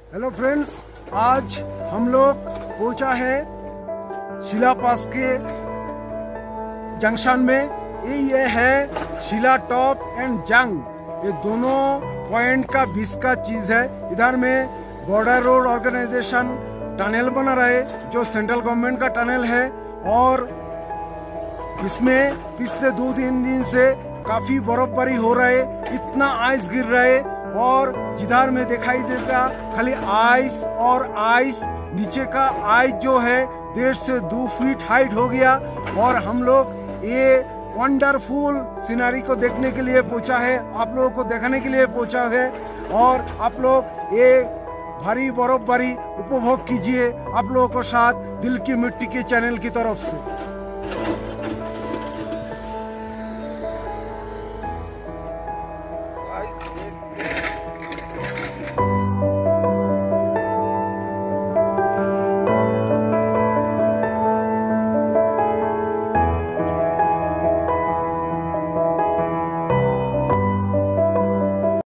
Hello friends, आज हम लोग पहुंचा है शिला पास के जंक्शन में। ये है शिला टॉप एंड जंग। ये दोनों पॉइंट का बीच का चीज है। इधर में बॉर्डर रोड ऑर्गेनाइजेशन टनल बना रहा है जो सेंट्रल गवर्नमेंट का टनल है, और इसमें पिछले 2-3 दिन से काफी बर्फबारी हो रहा है, इतना आइस गिर रहा है और जिधर में दिखाई देता खाली आइस और आइस। नीचे का आइस जो है 1.5 से 2 फीट हाइट हो गया। और हम लोग ये वंडरफुल सीनरी को देखने के लिए पहुंचा है, आप लोगों को दिखाने के लिए पहुंचा है। और आप लोग ये भारी बर्फबारी उपभोग कीजिए आप लोगों को साथ दिल की मिट्टी के चैनल की तरफ से।